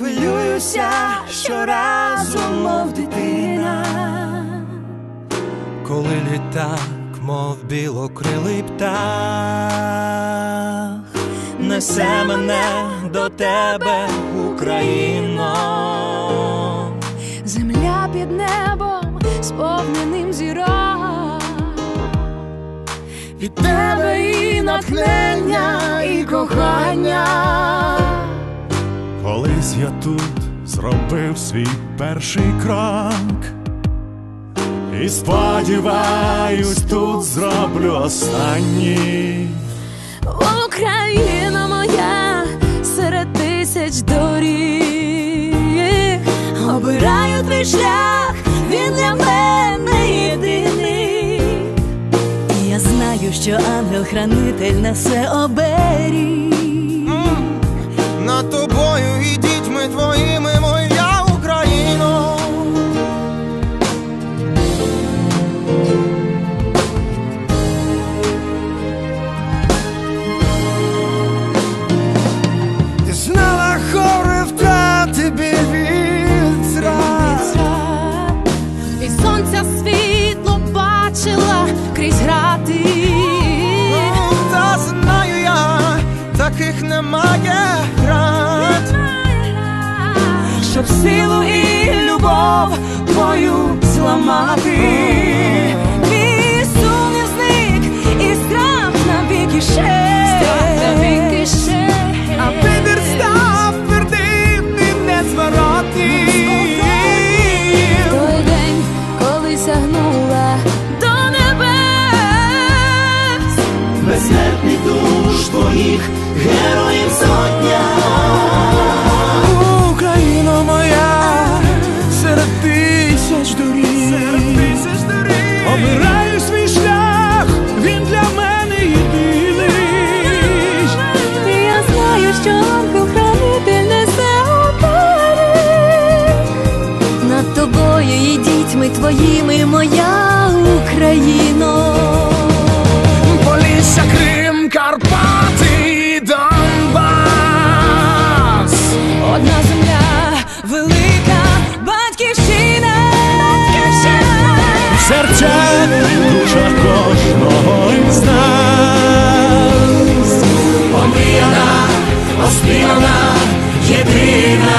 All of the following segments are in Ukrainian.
хвилююся щоразу, мов дитина. Коли літак, мов білокрилий птах, несе мене до тебе, Україно. Земля під небом, сповненим зірок, від тебе і натхнення, і кохання. Колись я тут зробив свій перший крок, і сподіваюсь, тут зроблю останній. Україна моя серед тисяч доріг, обираю твій шлях, він для мене єдиний. І я знаю, що ангел-хранитель несе оберіг. Над тобою і дітьми твоїми, моя Україно. Ти знала горе втрати, біль від зрад, і сонця світло бачила крізь грати. та знаю я, таких немає град, щоб силу і любов твою зламати. Твій сумнів зник і страх навіки ще, а вибір став твердим і незворотним. той день, коли сягнула до небес, безсмертних душ твоїх героїв сотня. Україно моя, серед тисяч доріг, обираю свій шлях, він для мене єдиний. і я знаю, що ангел-хранитель несе оберіг. Над тобою і дітьми твоїми, моя Україно. Полісся, Крим, Карпати, Донбас. Одна земля, велика батьківщина. В серцях, душах кожного із нас. Омріяна, оспівана, єдина.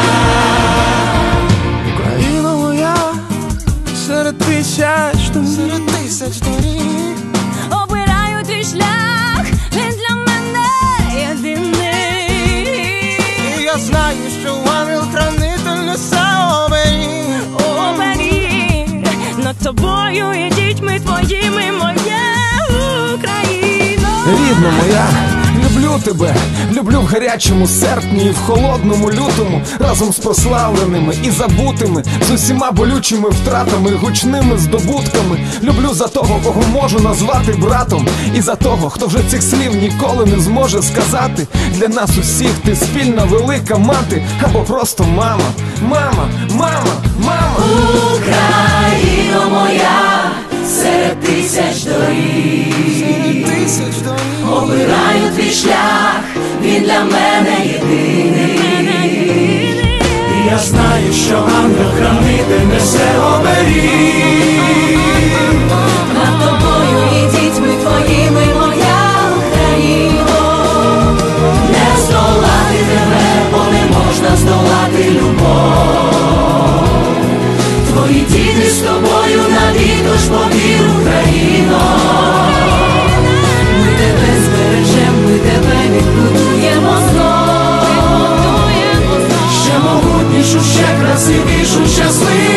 Україна моя, серед тисяч доріг, Обираю твій шлях, він для мене єдиний. і я знаю, що ангел-хранитель несе оберіг. Оберіг над тобою і дітьми твоїми, моя Україно. Рідна моя, люблю тебе, люблю в гарячому серпні і в холодному лютому, разом з прославленими і забутими, з усіма болючими втратами, гучними здобутками. Люблю за того, кого можу назвати братом, і за того, хто вже цих слів ніколи не зможе сказати. Для нас усіх ти спільна велика мати, або просто мама, мама, мама, мама. Україно моя, серед тисяч доріг, обираю твій шлях, він для мене єдиний. І я знаю, що ангел-хранитель несе оберіг. Над тобою і дітьми твоїми, моя Україно. Не здолати тебе, бо не можна здолати любов. Твої діти з тобою навік, тож повір, Україно. Ми тебе збережем, ми тебе відбудуємо знов. Ще могутнішу, ще красивішу, щасливу